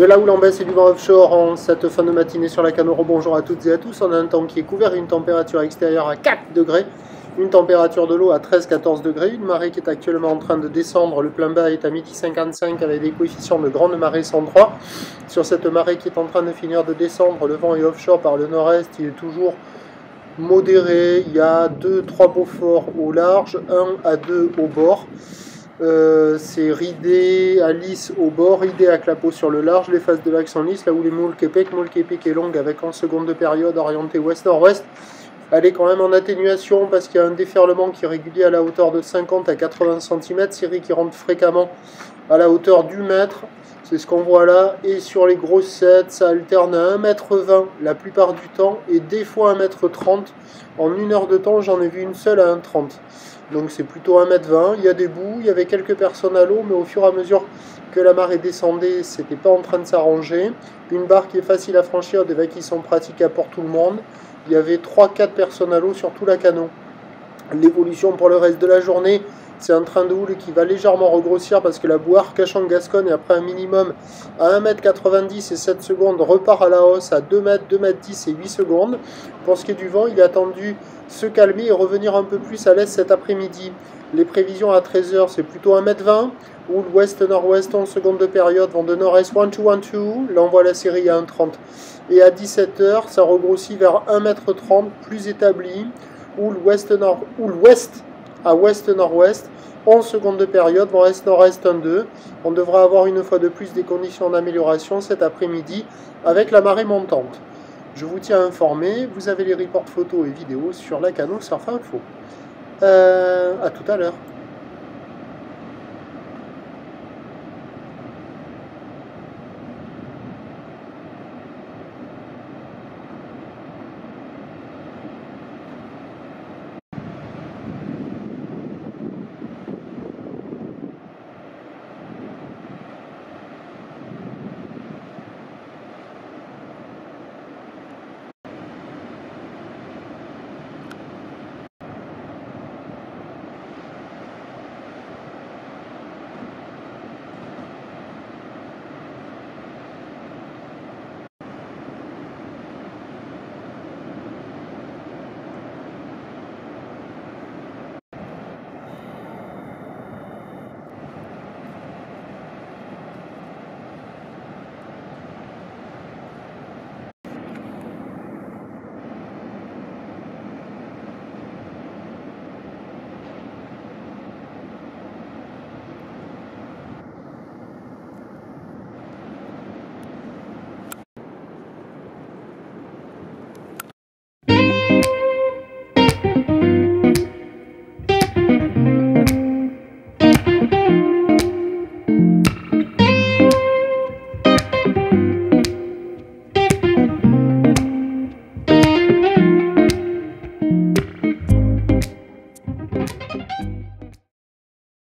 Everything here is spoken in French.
De la houle en baisse et du vent offshore en cette fin de matinée sur la Canot. Bonjour à toutes et à tous. On a un temps qui est couvert, une température extérieure à 4 degrés, une température de l'eau à 13-14 degrés, une marée qui est actuellement en train de descendre. Le plein bas est à 12h55 avec des coefficients de grande marée 103. Sur cette marée qui est en train de finir de descendre, le vent est offshore par le nord-est, il est toujours modéré. Il y a 2-3 beaux forts au large, 1 à 2 au bord. C'est ridé à lisse au bord, ridé à clapot sur le large, les faces de l'axe sont lisses, là où les moules Québec est longue avec en seconde de période orientée ouest-nord-ouest. Elle est quand même en atténuation parce qu'il y a un déferlement qui est régulier à la hauteur de 50 à 80 cm, série qui rentre fréquemment à la hauteur du mètre, c'est ce qu'on voit là, et sur les grosses sets, ça alterne à 1,20 m la plupart du temps, et des fois 1,30 m. En une heure de temps, j'en ai vu une seule à 1,30 m. Donc c'est plutôt 1,20 m, il y a des bouts, il y avait quelques personnes à l'eau, mais au fur et à mesure que la marée descendait, c'était pas en train de s'arranger. Une barre qui est facile à franchir, des vagues qui sont praticables pour tout le monde. Il y avait 3-4 personnes à l'eau sur tout la Canot. L'évolution pour le reste de la journée, c'est un train de houle qui va légèrement regrossir parce que la boire Cachan-Gascogne, après un minimum à 1,90 m et 7 secondes, repart à la hausse à 2 m, 2,10 m et 8 secondes. Pour ce qui est du vent, il est attendu se calmer et revenir un peu plus à l'est cet après-midi. Les prévisions à 13 h, c'est plutôt 1,20 m. Houle ouest-nord-ouest en seconde de période, vent de nord-est 1-2-1-2. Là, on voit la série à 1,30 m. Et à 17 h, ça regrossit vers 1,30 m, plus établi. Houle ouest-nord, houle ouest à ouest-nord-ouest, 11 secondes de période, vent est-nord-est 1-2. On devra avoir une fois de plus des conditions d'amélioration cet après-midi avec la marée montante. Je vous tiens informé, vous avez les reports photos et vidéos sur la Canot Surf Info. À tout à l'heure.